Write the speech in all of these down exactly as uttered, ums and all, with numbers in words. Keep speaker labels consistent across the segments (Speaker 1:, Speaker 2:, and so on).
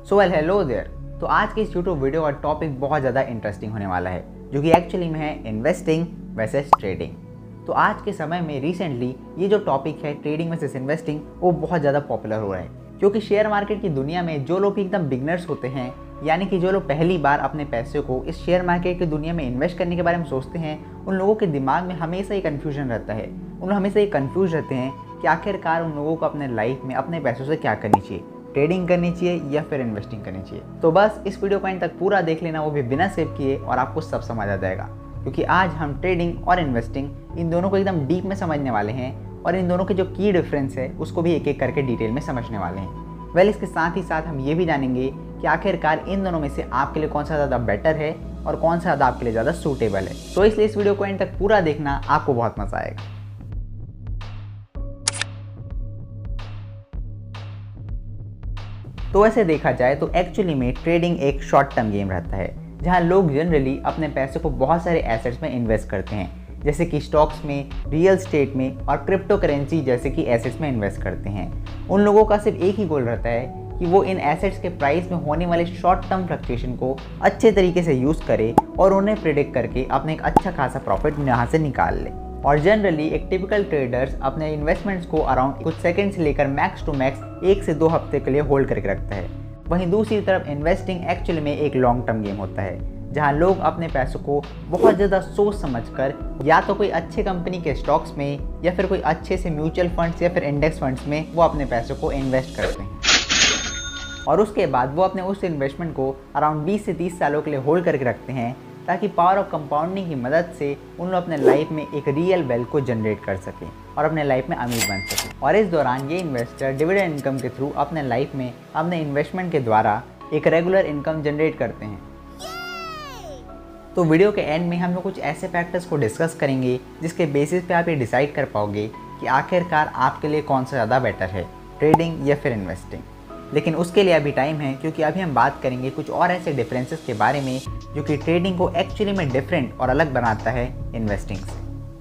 Speaker 1: So well hello there. तो आज के इस यूट्यूब वीडियो का टॉपिक बहुत ज़्यादा इंटरेस्टिंग होने वाला है, जो कि एक्चुअली में है इन्वेस्टिंग वर्सेस ट्रेडिंग। तो आज के समय में रिसेंटली ये जो टॉपिक है ट्रेडिंग वर्सेस इन्वेस्टिंग वो बहुत ज़्यादा पॉपुलर हो रहा है, क्योंकि शेयर मार्केट की दुनिया में जो लोग एकदम बिगनर्स होते हैं, यानी कि जो लोग पहली बार अपने पैसे को इस शेयर मार्केट की दुनिया में इन्वेस्ट करने के बारे में सोचते हैं, उन लोगों के दिमाग में हमेशा ये कन्फ्यूजन रहता है। उन लोग हमेशा ये कन्फ्यूज रहते हैं कि आखिरकार उन लोगों को अपने लाइफ में अपने पैसों से क्या करनी चाहिए, ट्रेडिंग करनी चाहिए या फिर इन्वेस्टिंग करनी चाहिए। तो बस इस वीडियो को एंड तक पूरा देख लेना, वो भी बिना सेव किए, और आपको सब समझ आ जाएगा। क्योंकि आज हम ट्रेडिंग और इन्वेस्टिंग इन दोनों को एकदम डीप में समझने वाले हैं, और इन दोनों के जो की डिफरेंस है उसको भी एक एक करके डिटेल में समझने वाले हैं। वेल well, इसके साथ ही साथ हम ये भी जानेंगे कि आखिरकार इन दोनों में से आपके लिए कौन सा ज़्यादा बेटर है और कौन सा ज़्यादा आपके लिए ज़्यादा सूटेबल है। तो इसलिए इस वीडियो को एंड तक पूरा देखना, आपको बहुत मज़ा आएगा। तो वैसे देखा जाए तो एक्चुअली में ट्रेडिंग एक शॉर्ट टर्म गेम रहता है, जहां लोग जनरली अपने पैसे को बहुत सारे एसेट्स में इन्वेस्ट करते हैं, जैसे कि स्टॉक्स में, रियल स्टेट में और क्रिप्टो करेंसी जैसे कि एसेट्स में इन्वेस्ट करते हैं। उन लोगों का सिर्फ एक ही गोल रहता है कि वो इन एसेट्स के प्राइस में होने वाले शॉर्ट टर्म फ्लक्चुएशन को अच्छे तरीके से यूज़ करे और उन्हें प्रेडिक्ट करके अपने एक अच्छा खासा प्रॉफिट यहाँ से निकाल ले। और जनरली एक टिपिकल ट्रेडर्स अपने इन्वेस्टमेंट्स को अराउंड कुछ सेकंड से लेकर मैक्स टू मैक्स एक से दो हफ्ते के लिए होल्ड करके रखता है। वहीं दूसरी तरफ इन्वेस्टिंग एक्चुअली में एक लॉन्ग टर्म गेम होता है, जहां लोग अपने पैसों को बहुत ज़्यादा सोच समझकर या तो कोई अच्छे कंपनी के स्टॉक्स में या फिर कोई अच्छे से म्यूचुअल फंड्स या फिर इंडेक्स फंड्स में वो अपने पैसों को इन्वेस्ट करते हैं, और उसके बाद वो अपने उस इन्वेस्टमेंट को अराउंड बीस से तीस सालों के लिए होल्ड करके रखते हैं, ताकि पावर ऑफ कंपाउंडिंग की मदद से उन लोग अपने लाइफ में एक रियल वेल्थ को जनरेट कर सकें और अपने लाइफ में अमीर बन सकें। और इस दौरान ये इन्वेस्टर डिविडेंड इनकम के थ्रू अपने लाइफ में अपने इन्वेस्टमेंट के द्वारा एक रेगुलर इनकम जनरेट करते हैं। तो वीडियो के एंड में हम लोग कुछ ऐसे फैक्टर्स को डिस्कस करेंगे जिसके बेसिस पे आप ये डिसाइड कर पाओगे कि आखिरकार आपके लिए कौन सा ज़्यादा बेटर है, ट्रेडिंग या फिर इन्वेस्टिंग। लेकिन उसके लिए अभी टाइम है, क्योंकि अभी हम बात करेंगे कुछ और ऐसे डिफरेंसेस के बारे में जो कि ट्रेडिंग को एक्चुअली में डिफरेंट और अलग बनाता है इन्वेस्टिंग से।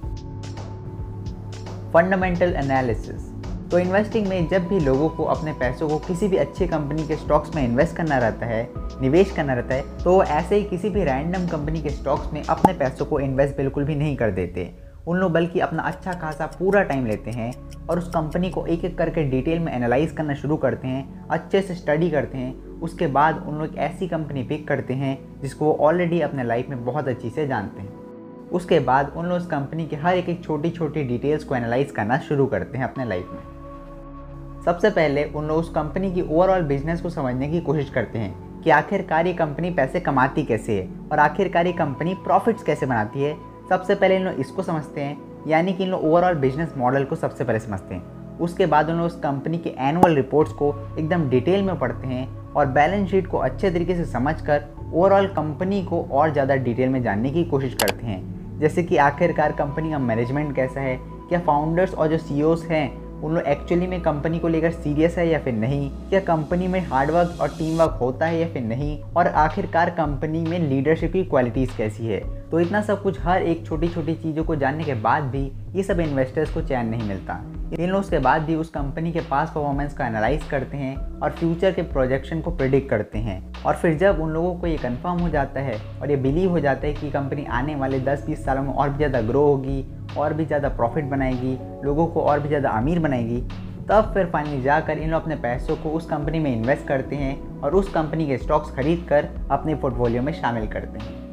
Speaker 1: Fundamental analysis. तो इन्वेस्टिंग में जब भी लोगों को अपने पैसों को किसी भी अच्छी कंपनी के स्टॉक्स में इन्वेस्ट करना रहता है, निवेश करना रहता है, तो वो ऐसे ही किसी भी रैंडम कंपनी के स्टॉक्स में अपने पैसों को इन्वेस्ट बिल्कुल भी नहीं कर देते। उन लोग बल्कि अपना अच्छा खासा पूरा टाइम लेते हैं और उस कंपनी को एक एक करके डिटेल में एनालाइज करना शुरू करते हैं, अच्छे से स्टडी करते हैं। उसके बाद उन लोग ऐसी कंपनी पिक करते हैं जिसको वो ऑलरेडी अपने लाइफ में बहुत अच्छी से जानते हैं। उसके बाद उन लोग उस कंपनी के हर एक एक छोटी छोटी डिटेल्स को एनालाइज करना शुरू करते हैं अपने लाइफ में। सबसे पहले उन लोग उस कंपनी की ओवरऑल बिजनेस को समझने की कोशिश करते हैं कि आखिरकार ये कंपनी पैसे कमाती कैसे है और आखिरकार ये कंपनी प्रॉफिट्स कैसे बनाती है। सबसे पहले इन लोग इसको समझते हैं, यानी कि इन लोग ओवरऑल बिजनेस मॉडल को सबसे पहले समझते हैं। उसके बाद उन लोग उस कंपनी के एनुअल रिपोर्ट्स को एकदम डिटेल में पढ़ते हैं और बैलेंस शीट को अच्छे तरीके से समझकर ओवरऑल कंपनी को और ज़्यादा डिटेल में जानने की कोशिश करते हैं, जैसे कि आखिरकार कंपनी का मैनेजमेंट कैसा है, क्या फाउंडर्स और जो सीईओज हैं उन लोग एक्चुअली में कंपनी को लेकर सीरियस है या फिर नहीं, क्या कंपनी में हार्डवर्क और टीम वर्क होता है या फिर नहीं, और आखिरकार कंपनी में लीडरशिप की क्वालिटीज़ कैसी है। तो इतना सब कुछ हर एक छोटी छोटी चीज़ों को जानने के बाद भी ये सब इन्वेस्टर्स को चैन नहीं मिलता। इन लोगों के बाद भी उस कंपनी के पास परफॉर्मेंस का एनालाइज करते हैं और फ्यूचर के प्रोजेक्शन को प्रिडिक्ट करते हैं। और फिर जब उन लोगों को ये कंफर्म हो जाता है और ये बिलीव हो जाता है कि कंपनी आने वाले दस बीस सालों में और भी ज़्यादा ग्रो होगी, और भी ज़्यादा प्रॉफिट बनाएगी, लोगों को और भी ज़्यादा अमीर बनाएगी, तब फिर फाइनली जाकर इन लोग अपने पैसों को उस कंपनी में इन्वेस्ट करते हैं और उस कंपनी के स्टॉक्स खरीद कर अपने पोर्टफोलियो में शामिल करते हैं।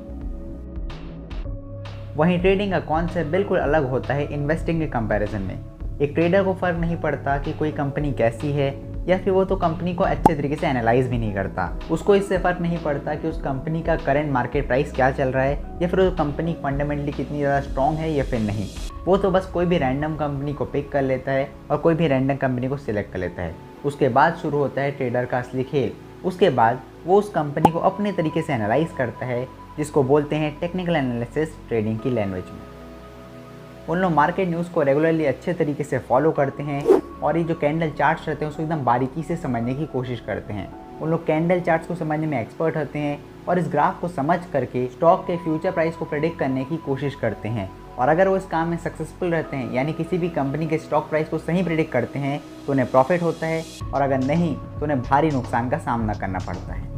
Speaker 1: वहीं ट्रेडिंग का कॉन्सेप्ट बिल्कुल अलग होता है इन्वेस्टिंग के कंपैरिजन में। एक ट्रेडर को फ़र्क नहीं पड़ता कि कोई कंपनी कैसी है, या फिर वो तो कंपनी को अच्छे तरीके से एनालाइज भी नहीं करता। उसको इससे फ़र्क नहीं पड़ता कि उस कंपनी का करंट मार्केट प्राइस क्या चल रहा है, या फिर वो कंपनी फंडामेंटली कितनी ज़्यादा स्ट्रॉन्ग है या फिर नहीं। वो तो बस कोई भी रैंडम कंपनी को पिक कर लेता है और कोई भी रैंडम कंपनी को सिलेक्ट कर लेता है। उसके बाद शुरू होता है ट्रेडर का असली खेल। उसके बाद वो उस कंपनी को अपने तरीके से एनालाइज करता है, जिसको बोलते हैं टेक्निकल एनालिसिस ट्रेडिंग की लैंग्वेज में। उन लोग मार्केट न्यूज़ को रेगुलरली अच्छे तरीके से फॉलो करते हैं और ये जो कैंडल चार्ट्स रहते हैं उसको एकदम बारीकी से समझने की कोशिश करते हैं। उन लोग कैंडल चार्ट्स को समझने में एक्सपर्ट होते हैं और इस ग्राफ को समझ करके स्टॉक के फ्यूचर प्राइस को प्रेडिक्ट करने की कोशिश करते हैं। और अगर वो इस काम में सक्सेसफुल रहते हैं, यानी किसी भी कंपनी के स्टॉक प्राइस को सही प्रेडिक्ट करते हैं, तो उन्हें प्रॉफिट होता है, और अगर नहीं तो उन्हें भारी नुकसान का सामना करना पड़ता है।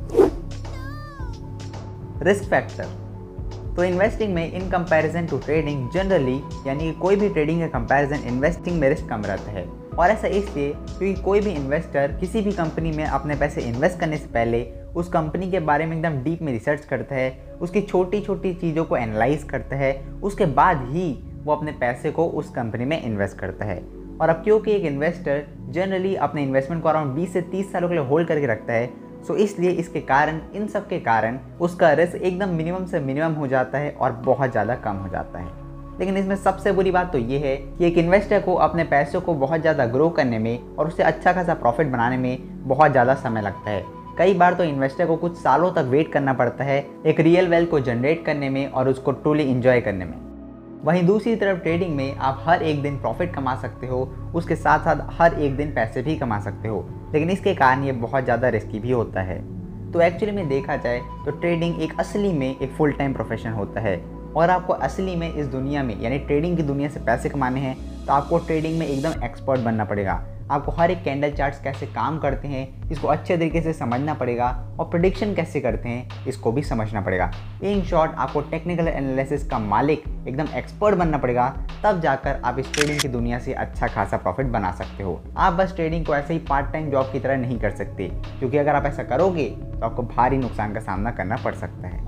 Speaker 1: रिस्क फैक्टर, तो इन्वेस्टिंग में in comparison to trading generally, यानी कि कोई भी ट्रेडिंग के कंपैरिजन इन्वेस्टिंग में रिस्क कम रहता है। और ऐसा इसलिए क्योंकि कोई भी इन्वेस्टर किसी भी कंपनी में अपने पैसे इन्वेस्ट करने से पहले उस कंपनी के बारे में एकदम डीप में रिसर्च करता है, उसकी छोटी छोटी चीज़ों को एनालाइज करता है, उसके बाद ही वो अपने पैसे को उस कंपनी में इन्वेस्ट करता है। और अब क्योंकि एक इन्वेस्टर जनरली अपने इन्वेस्टमेंट को अराउंड बीस से तीस सालों के लिए होल्ड करके रखता है, सो इसलिए इसके कारण, इन सब के कारण उसका रिस्क एकदम मिनिमम से मिनिमम हो जाता है और बहुत ज़्यादा कम हो जाता है। लेकिन इसमें सबसे बुरी बात तो ये है कि एक इन्वेस्टर को अपने पैसों को बहुत ज़्यादा ग्रो करने में और उससे अच्छा खासा प्रॉफिट बनाने में बहुत ज़्यादा समय लगता है। कई बार तो इन्वेस्टर को कुछ सालों तक वेट करना पड़ता है एक रियल वेल्थ को जनरेट करने में और उसको ट्रूली इंजॉय करने में। वहीं दूसरी तरफ ट्रेडिंग में आप हर एक दिन प्रॉफिट कमा सकते हो, उसके साथ साथ हर एक दिन पैसे भी कमा सकते हो, लेकिन इसके कारण ये बहुत ज़्यादा रिस्की भी होता है। तो एक्चुअली में देखा जाए तो ट्रेडिंग एक असली में एक फुल टाइम प्रोफेशन होता है, और आपको असली में इस दुनिया में, यानी ट्रेडिंग की दुनिया से पैसे कमाने हैं तो आपको ट्रेडिंग में एकदम एक्सपर्ट बनना पड़ेगा। आपको हर एक कैंडल चार्ट्स कैसे काम करते हैं इसको अच्छे तरीके से समझना पड़ेगा, और प्रेडिक्शन कैसे करते हैं इसको भी समझना पड़ेगा। इन शॉर्ट आपको टेक्निकल एनालिसिस का मालिक, एकदम एक्सपर्ट बनना पड़ेगा, तब जाकर आप इस ट्रेडिंग की दुनिया से अच्छा खासा प्रॉफिट बना सकते हो। आप बस ट्रेडिंग को ऐसे ही पार्ट टाइम जॉब की तरह नहीं कर सकते, क्योंकि अगर आप ऐसा करोगे तो आपको भारी नुकसान का सामना करना पड़ सकता है।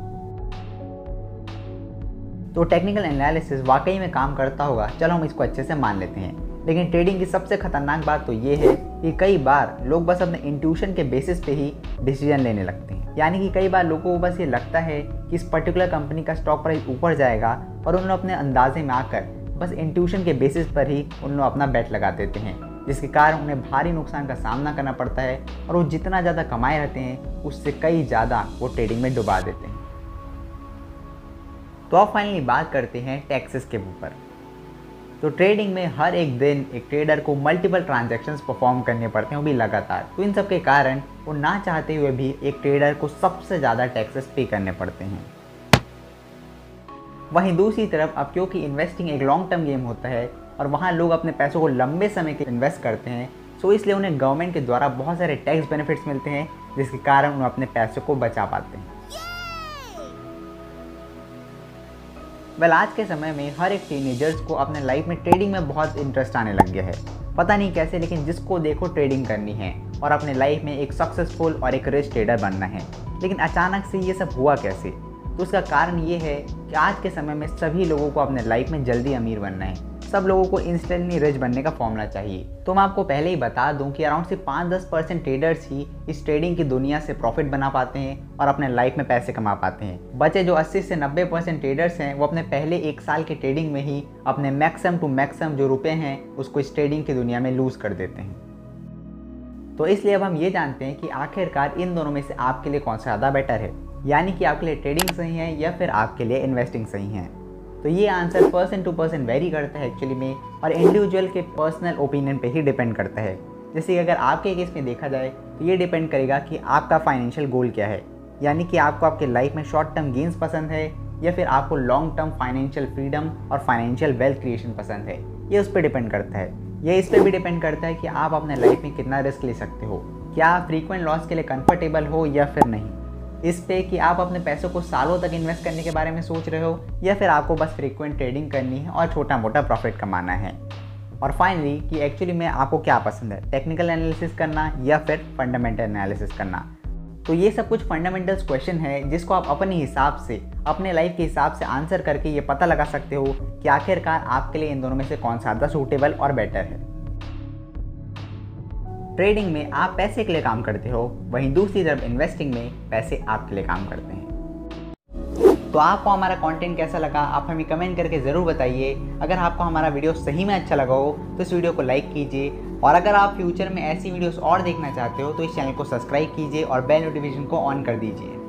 Speaker 1: तो टेक्निकल एनालिसिस वाकई में काम करता होगा, चलो हम इसको अच्छे से मान लेते हैं, लेकिन ट्रेडिंग की सबसे खतरनाक बात तो ये है कि कई बार लोग बस अपने इंट्यूशन के बेसिस पे ही डिसीजन लेने लगते हैं। यानी कि कई बार लोगों को बस ये लगता है कि इस पर्टिकुलर कंपनी का स्टॉक प्राइस ऊपर जाएगा, और उन लोग अपने अंदाजे में आकर बस इंट्यूशन के बेसिस पर ही उन लोग अपना बेट लगा देते हैं, जिसके कारण उन्हें भारी नुकसान का सामना करना पड़ता है, और वो जितना ज़्यादा कमाए रहते हैं उससे कई ज़्यादा वो ट्रेडिंग में डुबा देते हैं। तो अब फाइनली बात करते हैं टैक्सेस के ऊपर। तो ट्रेडिंग में हर एक दिन एक ट्रेडर को मल्टीपल ट्रांजैक्शंस परफॉर्म करने पड़ते हैं, वो भी लगातार। तो इन सब के कारण वो ना चाहते हुए भी एक ट्रेडर को सबसे ज़्यादा टैक्सेस पे करने पड़ते हैं। वहीं दूसरी तरफ अब क्योंकि इन्वेस्टिंग एक लॉन्ग टर्म गेम होता है और वहाँ लोग अपने पैसों को लंबे समय के इन्वेस्ट करते हैं, सो इसलिए उन्हें गवर्नमेंट के द्वारा बहुत सारे टैक्स बेनिफिट्स मिलते हैं, जिसके कारण उन्हें अपने पैसों को बचा पाते हैं। वेल आज के समय में हर एक टीनेजर्स को अपने लाइफ में ट्रेडिंग में बहुत इंटरेस्ट आने लग गया है, पता नहीं कैसे, लेकिन जिसको देखो ट्रेडिंग करनी है और अपने लाइफ में एक सक्सेसफुल और एक रिच ट्रेडर बनना है। लेकिन अचानक से ये सब हुआ कैसे? तो उसका कारण ये है कि आज के समय में सभी लोगों को अपने लाइफ में जल्दी अमीर बनना है, सब लोगों को इंस्टेंटली रिच बनने का फॉर्मूला चाहिए। तो मैं आपको पहले ही बता दूं कि अराउंड से पाँच दस परसेंट ट्रेडर्स ही इस ट्रेडिंग की दुनिया से प्रॉफिट बना पाते हैं और अपने लाइफ में पैसे कमा पाते हैं। बचे जो अस्सी से नब्बे परसेंट ट्रेडर्स हैं वो अपने पहले एक साल के ट्रेडिंग में ही अपने मैक्सिमम टू मैक्सिमम जो रुपए हैं उसको इस ट्रेडिंग की दुनिया में लूज कर देते हैं। तो इसलिए अब हम ये जानते हैं कि आखिरकार इन दोनों में से आपके लिए कौन सा ज़्यादा बेटर है, यानी कि आपके लिए ट्रेडिंग सही है या फिर आपके लिए इन्वेस्टिंग सही है। तो ये answer person to person vary करता है एक्चुअली में, और इंडिविजुअल के पर्सनल ओपिनियन पे ही डिपेंड करता है। जैसे कि अगर आपके केस में देखा जाए तो ये डिपेंड करेगा कि आपका फाइनेंशियल गोल क्या है, यानी कि आपको आपके लाइफ में शॉर्ट टर्म गेन्स पसंद है या फिर आपको लॉन्ग टर्म फाइनेंशियल फ्रीडम और फाइनेंशियल वेल्थ क्रिएशन पसंद है। ये उस पर डिपेंड करता है। ये इस पर भी डिपेंड करता है कि आप अपने लाइफ में कितना रिस्क ले सकते हो, क्या आप फ्रीक्वेंट लॉस के लिए कंफर्टेबल हो या फिर नहीं। इस पे कि आप अपने पैसों को सालों तक इन्वेस्ट करने के बारे में सोच रहे हो या फिर आपको बस फ्रीक्वेंट ट्रेडिंग करनी है और छोटा मोटा प्रॉफिट कमाना है। और फाइनली कि एक्चुअली में आपको क्या पसंद है, टेक्निकल एनालिसिस करना या फिर फंडामेंटल एनालिसिस करना। तो ये सब कुछ फंडामेंटल्स क्वेश्चन है जिसको आप अपने हिसाब से, अपने लाइफ के हिसाब से आंसर करके ये पता लगा सकते हो कि आखिरकार आपके लिए इन दोनों में से कौन सा ज़्यादा सूटेबल और बेटर है। ट्रेडिंग में आप पैसे के लिए काम करते हो, वहीं दूसरी तरफ इन्वेस्टिंग में पैसे आपके लिए काम करते हैं। तो आपको हमारा कंटेंट कैसा लगा आप हमें कमेंट करके ज़रूर बताइए। अगर आपको हमारा वीडियो सही में अच्छा लगा हो तो इस वीडियो को लाइक कीजिए, और अगर आप फ्यूचर में ऐसी वीडियोस और देखना चाहते हो तो इस चैनल को सब्सक्राइब कीजिए और बेल नोटिफिकेशन को ऑन कर दीजिए।